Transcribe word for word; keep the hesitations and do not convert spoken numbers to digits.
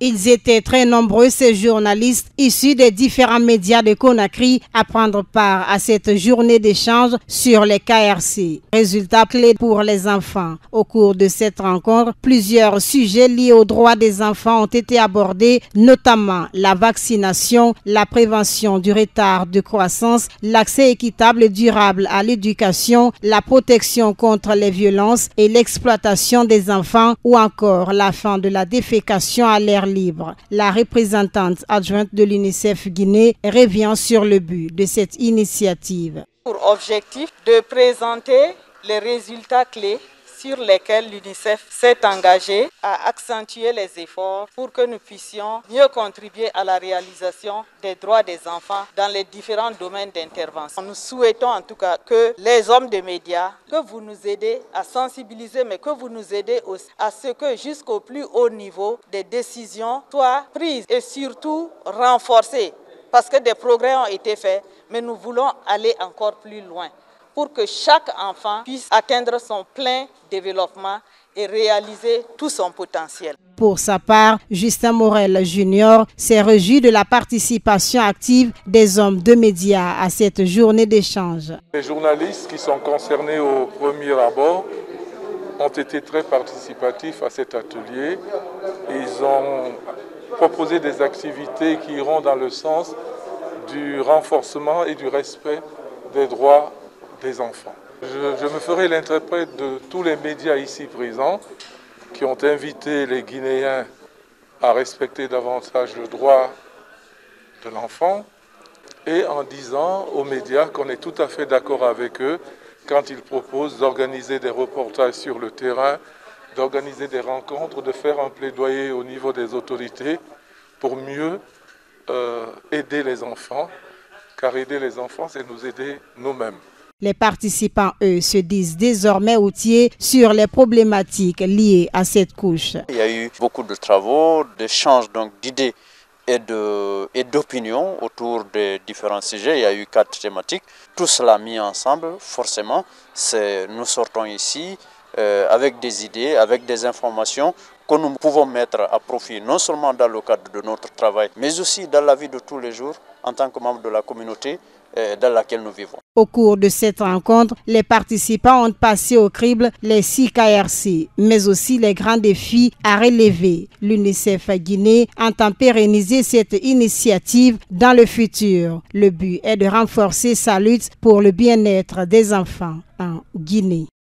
Ils étaient très nombreux, ces journalistes issus des différents médias de Conakry, à prendre part à cette journée d'échange sur les K R C. Résultat clé pour les enfants. Au cours de cette rencontre, plusieurs sujets liés aux droits des enfants ont été abordés, notamment la vaccination, la prévention du retard de croissance, l'accès équitable et durable à l'éducation, la protection contre les violences et l'exploitation des enfants ou encore la fin de la défécation à l'air libre. La représentante adjointe de l'UNICEF Guinée revient sur le but de cette initiative. Pour objectif de présenter les résultats clés sur lesquels l'UNICEF s'est engagé à accentuer les efforts pour que nous puissions mieux contribuer à la réalisation des droits des enfants dans les différents domaines d'intervention. Nous souhaitons en tout cas que les hommes de médias, que vous nous aidez à sensibiliser, mais que vous nous aidez aussi à ce que jusqu'au plus haut niveau des décisions soient prises et surtout renforcées. Parce que des progrès ont été faits, mais nous voulons aller encore plus loin pour que chaque enfant puisse atteindre son plein développement et réaliser tout son potentiel. Pour sa part, Justin Morel Junior s'est réjoui de la participation active des hommes de médias à cette journée d'échange. Les journalistes qui sont concernés au premier abord ont été très participatifs à cet atelier. Ils ont proposé des activités qui iront dans le sens du renforcement et du respect des droits des enfants. Je, je me ferai l'interprète de tous les médias ici présents qui ont invité les Guinéens à respecter davantage le droit de l'enfant et en disant aux médias qu'on est tout à fait d'accord avec eux quand ils proposent d'organiser des reportages sur le terrain, d'organiser des rencontres, de faire un plaidoyer au niveau des autorités pour mieux euh, aider les enfants, car aider les enfants, c'est nous aider nous-mêmes. Les participants, eux, se disent désormais outillés sur les problématiques liées à cette couche. Il y a eu beaucoup de travaux, d'échanges d'idées et de, et d'opinions autour des différents sujets. Il y a eu quatre thématiques. Tout cela mis ensemble, forcément, nous sortons ici euh, avec des idées, avec des informations que nous pouvons mettre à profit, non seulement dans le cadre de notre travail, mais aussi dans la vie de tous les jours, en tant que membre de la communauté dans laquelle nous vivons. Au cours de cette rencontre, les participants ont passé au crible les six K R C, mais aussi les grands défis à relever. L'UNICEF Guinée entend pérenniser cette initiative dans le futur. Le but est de renforcer sa lutte pour le bien-être des enfants en Guinée.